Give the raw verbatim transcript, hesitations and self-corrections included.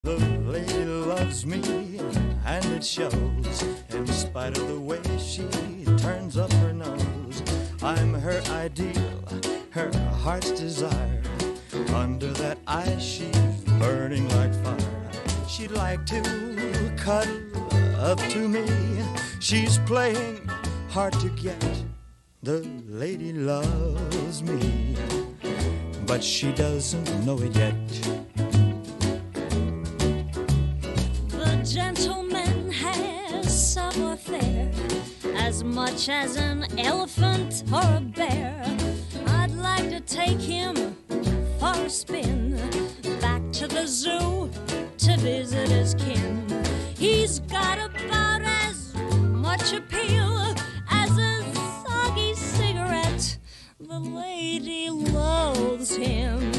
The lady loves me, and it shows, in spite of the way she turns up her nose. I'm her ideal, her heart's desire. Under that ice she's burning like fire. She'd like to cuddle up to me. She's playing hard to get. The lady loves me, but she doesn't know it yet. The gentleman has savoir-faire, as much as an elephant or a bear. I'd like to take him for a spin, back to the zoo to visit his kin. He's got about as much appeal as a soggy cigarette. The lady loves him,